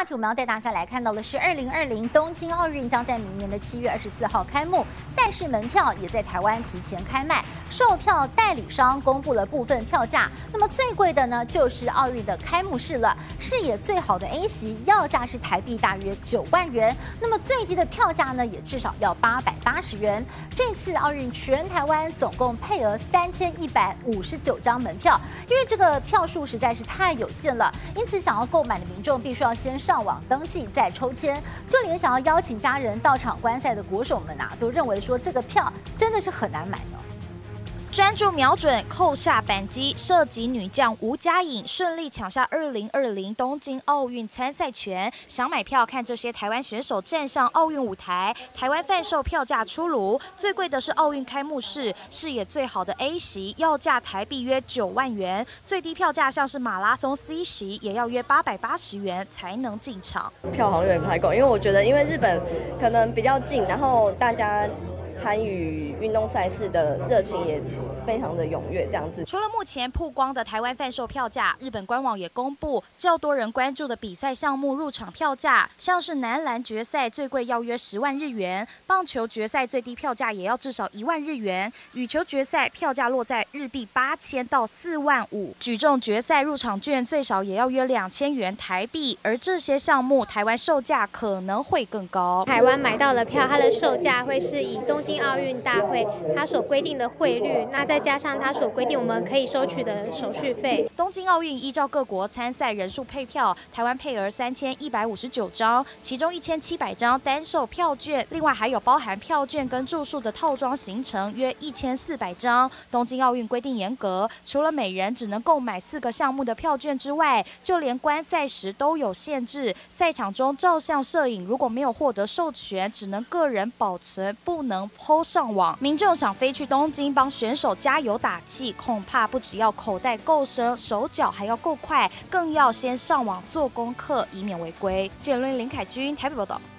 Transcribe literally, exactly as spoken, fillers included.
话题，我们要带大家来看到的是，二零二零东京奥运将在明年的七月二十四号开幕，赛事门票也在台湾提前开卖，售票代理商公布了部分票价。那么最贵的呢，就是奥运的开幕式了，视野最好的 A 席要价是台币大约九万元，那么最低的票价呢，也至少要八百八十元。这次奥运全台湾总共配额三千一百五十九张门票，因为这个票数实在是太有限了，因此想要购买的民众必须要先上网登记再抽签，就连想要邀请家人到场观赛的国手们啊，都认为说这个票真的是很难买呢。 专注瞄准，扣下扳机，射击女将吴佳颖顺利抢下二零二零东京奥运参赛权。想买票看这些台湾选手站上奥运舞台，台湾贩售票价出炉，最贵的是奥运开幕式，视野最好的 A 席要价台币约九万元，最低票价像是马拉松 C 席也要约八百八十元才能进场。 票好像有点不太够，因为我觉得因为日本可能比较近，然后大家参与运动赛事的热情也非常的踊跃，这样子。 除了目前曝光的台湾贩售票价，日本官网也公布较多人关注的比赛项目入场票价，像是男篮决赛最贵要约十万日元，棒球决赛最低票价也要至少一万日元，羽球决赛票价落在日币八千到四万五，举重决赛入场券最少也要约两千元台币，而这些项目台湾售价可能会更高。 台湾买到的票，它的售价会是以东京奥运大会它所规定的汇率，那再加上它所规定我们可以收取的手续费。 东京奥运依照各国参赛人数配票，台湾配额三千一百五十九张，其中一千七百张单售票券，另外还有包含票券跟住宿的套装行程约一千四百张。东京奥运规定严格，除了每人只能购买四个项目的票券之外，就连观赛时都有限制。赛场中照相摄影如果没有获得授权，只能个人保存，不能 po 上网。民众想飞去东京帮选手加油打气，恐怕不只要口袋够深，手脚还要够快，更要先上网做功课，以免违规。记者林凯君台北报道。